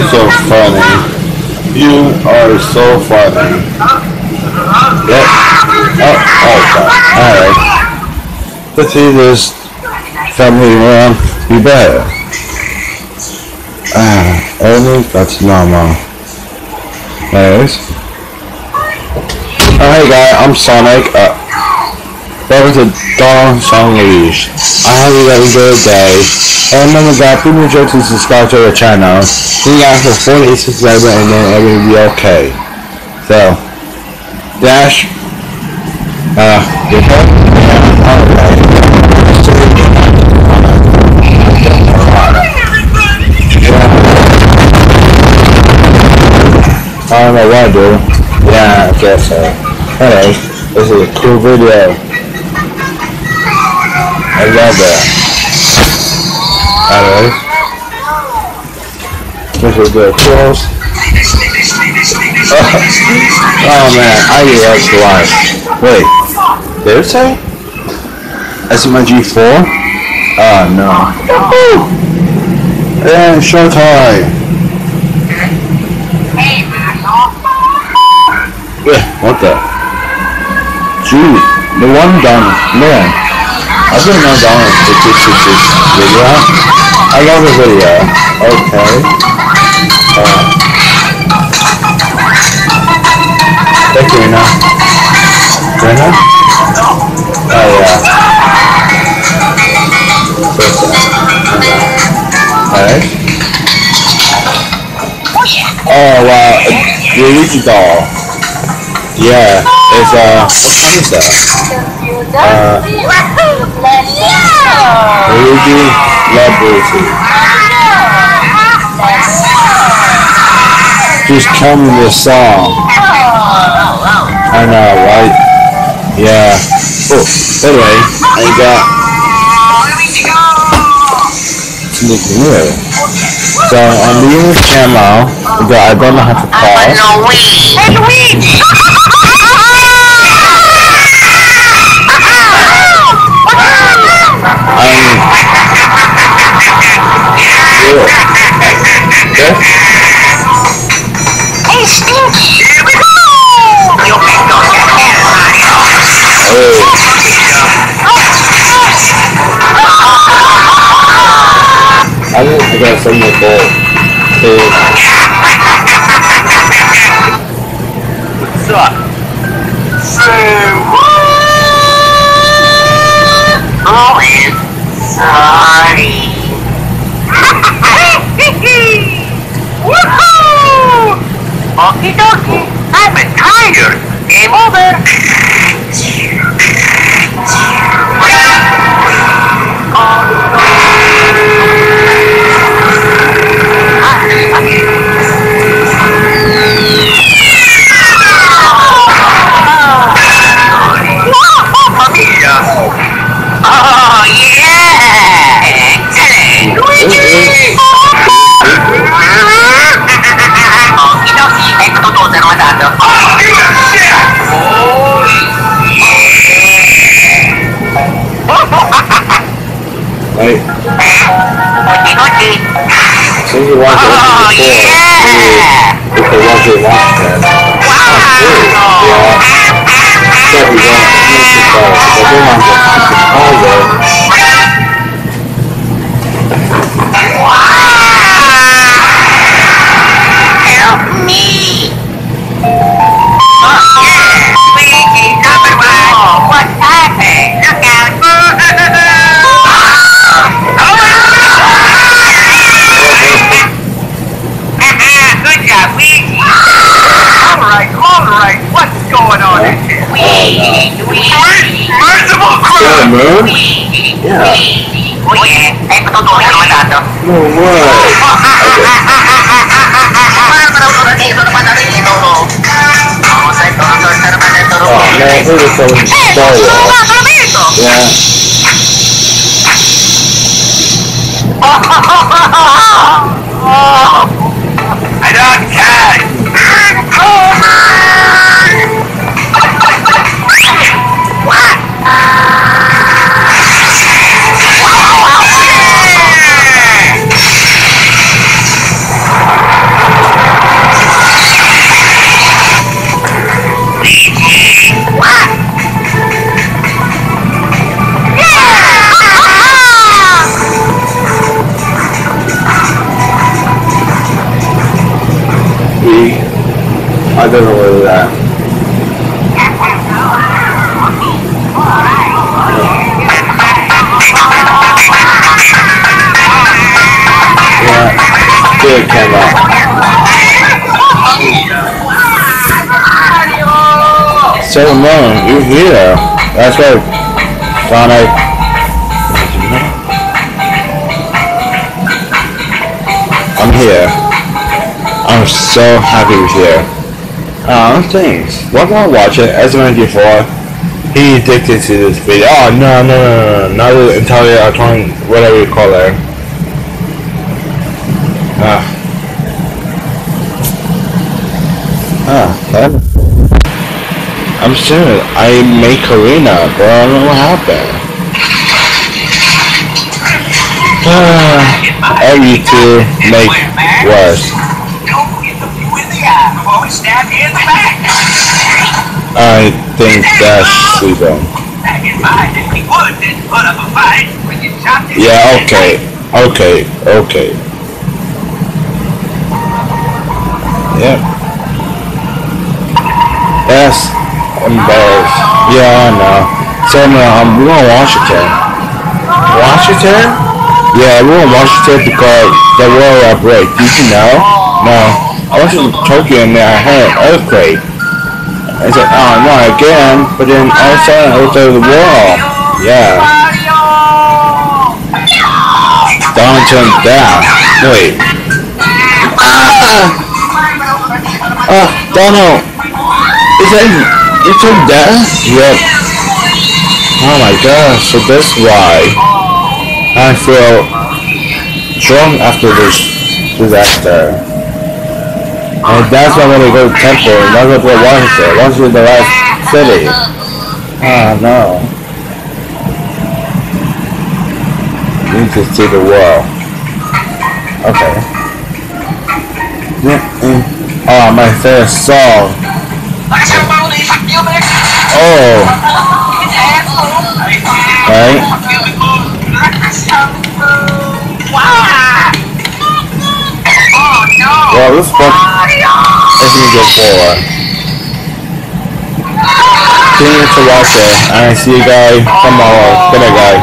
so funny. You are so funny. Yep. Oh god. Alright. Let's see this family around. Be better. Only that's normal. Anyways. Alright guys, I'm Sonic. Welcome to Dawn Song Leash. I hope you guys enjoy the day. And remember guys, please make sure to subscribe to our channel. We got for 48 subscribers and then everything will be okay. So, Dash. Your head. Alright. I don't know what to do. Yeah, I guess so. Anyway, this is a cool video. I love that. Anyway, this is good. Close. Oh man, I love the life. Wait, did it say SMG4? Oh no. And showtime. Yeah, what the? Gee, the one down, man. I've been on down this video. I love the video. Okay. Thank you, Rena. Rena? Oh yeah. Alright. Oh wow, Luigi doll. Yeah, it's what kind is that? Luigi Labucci. Just tell me the song. I know, right? Yeah. Oh, anyway, I got something new. So on the English channel, I don't know how to pause. Hey, Stinky! Here we go! You can go to I got some more ball. What's up? Oh, it's sorry. Woohoo! Okie dokie, I'm tired. Game over. Oh yeah! Excellent! Luigi! Okidoki, ecco tutto fermato. Right. Okidoki. Since you watched it before, if they watch it watch that. So we want Help me! Oh yeah! Luigi, number one! Oh, what happened? Look out! Good job, Luigi! Alright, what's going on in here? Luigi! Merciful crap! moon? Yeah. Oh yeah, ecco tutto fermato. No way. Oh man, who was so sorry? Yeah. I don't care. What? I don't know where that. Yeah, good camera. So no, you're here. That's right, Sonic. I'm here. I'm so happy you're here. Thanks. Why can't I watch it? SMG4. He addicted to this video. Oh no, not the entire electronic, whatever you call it. I'm serious. I made Karina, but I don't know what happened. Every two make worse. I think that's sleeping. Yeah, okay. Yep. That's embarrassed. Yeah, I know. So we're going to Washington. Washington? Yeah, we're in Washington because the world outbreak. Did you know? No. I went to Tokyo and I had an earthquake. I said, oh, not again. But then all of a sudden it was over the world. Yeah. Don't turn down. Wait. Donald. Is that you turned down? Yep. Oh my gosh. So that's why I feel drunk after this disaster. And that's why when we go to the temple, and that's what we're Washington. Washington is the last city. Oh no. You need to see the world. Okay. Oh, my favorite song. Oh. Right? Well, this book SMG4. Continue to watch it, and I see you guys tomorrow. Good night, guys.